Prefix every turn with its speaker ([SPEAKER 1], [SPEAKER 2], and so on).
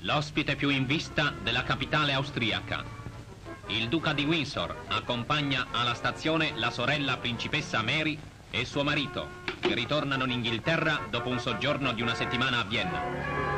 [SPEAKER 1] l'ospite più in vista della capitale austriaca. Il duca di Windsor accompagna alla stazione la sorella principessa Mary e suo marito, che ritornano in Inghilterra dopo un soggiorno di una settimana a Vienna.